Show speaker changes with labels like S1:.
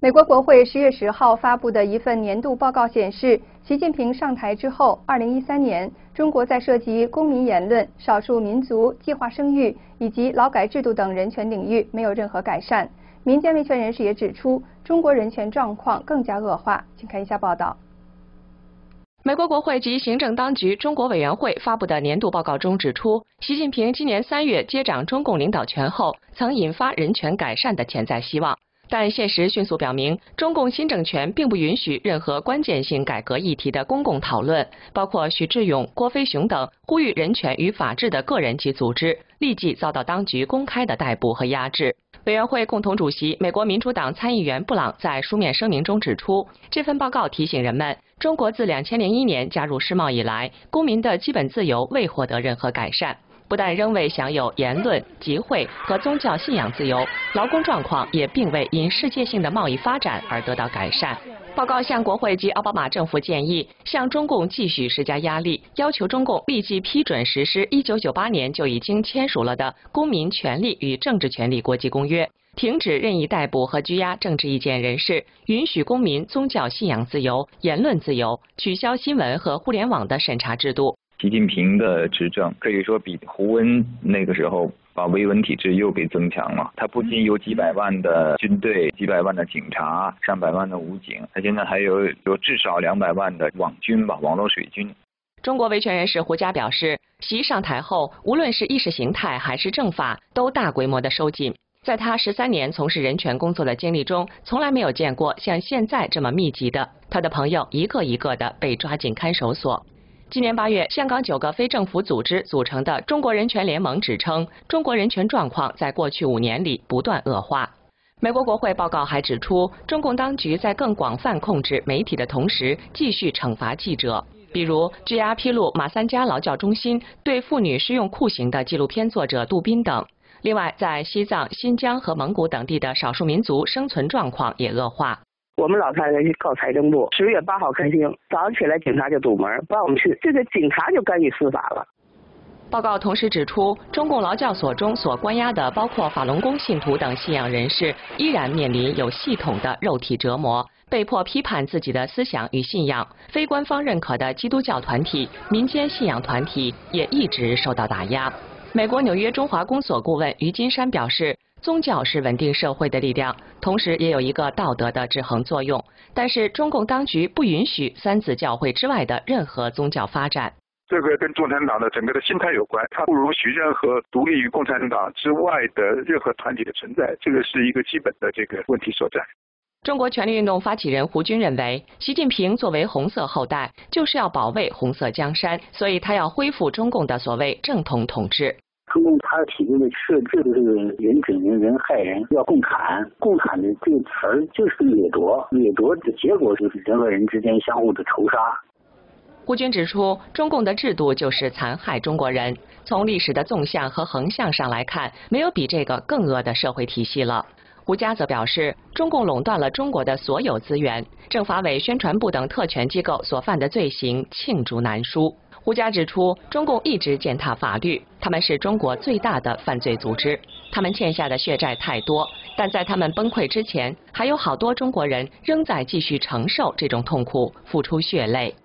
S1: 美国国会10月10号发布的一份年度报告显示，习近平上台之后，2013年中国在涉及公民言论、少数民族、计划生育以及劳改制度等人权领域没有任何改善。民间维权人士也指出，中国人权状况更加恶化。请看以下报道。
S2: 美国国会及行政当局中国委员会发布的年度报告中指出，习近平今年3月接掌中共领导权后，曾引发人权改善的潜在希望。但现实迅速表明，中共新政权并不允许任何关键性改革议题的公共讨论，包括许志勇、郭飞雄等呼吁人权与法治的个人及组织，立即遭到当局公开的逮捕和压制。委员会共同主席美国民主党参议员布朗在书面声明中指出，这份报告提醒人们，中国自2001年加入世贸以来，公民的基本自由未获得任何改善。不但仍未享有言论、集会和宗教信仰自由，劳工状况也并未因世界性的贸易发展而得到改善。报告向国会及奥巴马政府建议，向中共继续施加压力，要求中共立即批准实施1998年就已经签署了的《公民权利与政治权利国际公约》，停止任意逮捕和拘押政治意见人士，允许公民宗教信仰自由、言论自由，取消新闻和互联网的审查制度。
S3: 习近平的执政可以说比胡温那个时候把维稳体制又给增强了。他不仅有几百万的军队、几百万的警察、上百万的武警，他现在还有至少200万的网军吧，网络水军。
S2: 中国维权人士胡佳表示，习上台后，无论是意识形态还是政法，都大规模的收紧。在他13年从事人权工作的经历中，从来没有见过像现在这么密集的。他的朋友一个一个的被抓进看守所。今年8月，香港9个非政府组织组成的中国人权联盟指称，中国人权状况在过去5年里不断恶化。美国国会报告还指出，中共当局在更广泛控制媒体的同时，继续惩罚记者，比如拘押披露马三家劳教中心对妇女施用酷刑的纪录片作者杜宾等。另外，在西藏、新疆和蒙古等地的少数民族生存状况也恶化。
S4: 我们老太太去告财政部，10月8号开庭，早上起来警察就堵门，不让我们去，这个警察就干预司法了。
S2: 报告同时指出，中共劳教所中所关押的包括法轮功信徒等信仰人士，依然面临有系统的肉体折磨，被迫批判自己的思想与信仰。非官方认可的基督教团体、民间信仰团体也一直受到打压。美国纽约中华公所顾问于金山表示，宗教是稳定社会的力量，同时也有一个道德的制衡作用。但是中共当局不允许三自教会之外的任何宗教发展。
S5: 这个跟共产党的整个的心态有关，它不允许任何独立于共产党之外的任何团体的存在，这个是一个基本的这个问题所在。
S2: 中国权力运动发起人胡军认为，习近平作为红色后代，就是要保卫红色江山，所以他要恢复中共的所谓正统统治。
S6: 中共它体制的设置的这个人整人、人害人，要共产。共产的这个词儿就是掠夺，掠夺的结果就是人和人之间相互的仇杀。
S2: 胡军指出，中共的制度就是残害中国人。从历史的纵向和横向上来看，没有比这个更恶的社会体系了。胡佳则表示，中共垄断了中国的所有资源，政法委、宣传部等特权机构所犯的罪行罄竹难书。胡佳指出，中共一直践踏法律，他们是中国最大的犯罪组织，他们欠下的血债太多，但在他们崩溃之前，还有好多中国人仍在继续承受这种痛苦，付出血泪。